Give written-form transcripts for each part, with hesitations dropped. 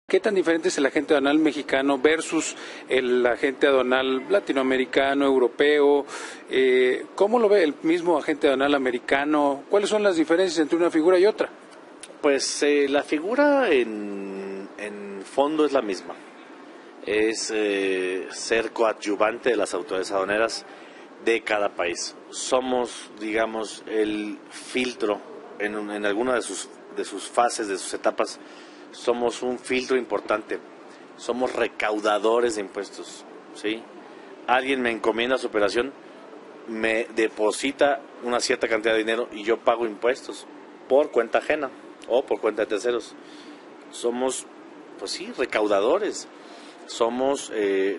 ¿Qué tan diferente es el agente aduanal mexicano versus el agente aduanal latinoamericano, europeo? ¿Cómo lo ve el mismo agente aduanal americano? ¿Cuáles son las diferencias entre una figura y otra? Pues la figura en fondo es la misma. Es ser coadyuvante de las autoridades aduaneras de cada país. Somos, digamos, el filtro en alguna de sus fases, de sus etapas. Somos un filtro importante, somos recaudadores de impuestos, ¿sí? Alguien me encomienda su operación, me deposita una cierta cantidad de dinero y yo pago impuestos por cuenta ajena o por cuenta de terceros. Somos, pues sí, recaudadores, somos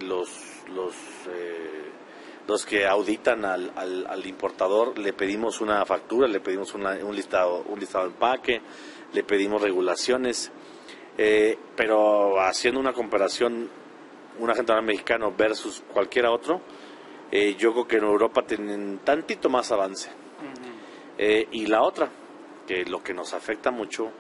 los que auditan al importador, le pedimos una factura, le pedimos un listado de empaque, le pedimos regulaciones. Pero haciendo una comparación, un agente aduanal mexicano versus cualquiera otro, yo creo que en Europa tienen tantito más avance. Y la otra, que lo que nos afecta mucho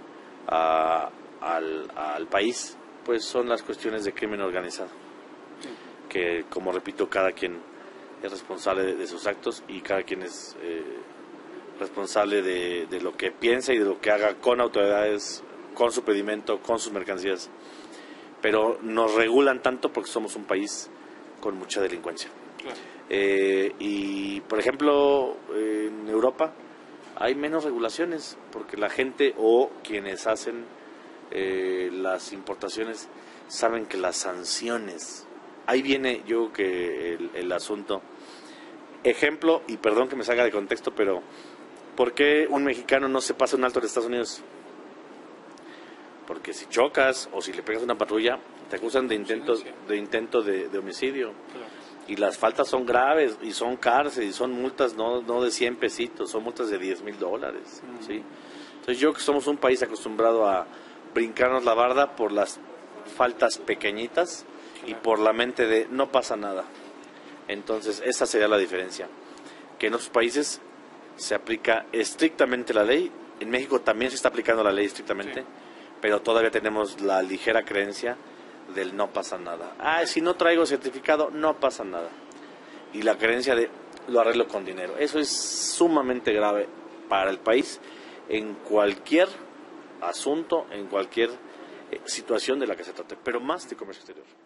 al país, pues son las cuestiones de crimen organizado. Que, como repito, cada quien es responsable de sus actos y cada quien es responsable de lo que piensa y de lo que haga con autoridades, con su pedimento, con sus mercancías, pero nos regulan tanto porque somos un país con mucha delincuencia. Claro. Y por ejemplo, en Europa hay menos regulaciones porque la gente o quienes hacen las importaciones saben que las sanciones, ahí viene yo que el asunto. Ejemplo, y perdón que me salga de contexto, pero ¿por qué un mexicano no se pasa un alto en Estados Unidos? Porque si chocas o si le pegas una patrulla, te acusan de intento de homicidio. Claro. Y las faltas son graves y son cárcel y son multas no de 100 pesitos, son multas de $10,000. ¿Sí? Entonces yo que somos un país acostumbrado a brincarnos la barda por las faltas pequeñitas. Claro. Y por la mente de no pasa nada. Entonces esa sería la diferencia. Que en otros países se aplica estrictamente la ley. En México también se está aplicando la ley estrictamente. Sí. Pero todavía tenemos la ligera creencia del no pasa nada. Si no traigo certificado, no pasa nada. Y la creencia de lo arreglo con dinero. Eso es sumamente grave para el país en cualquier asunto, en cualquier situación de la que se trate, pero más de comercio exterior.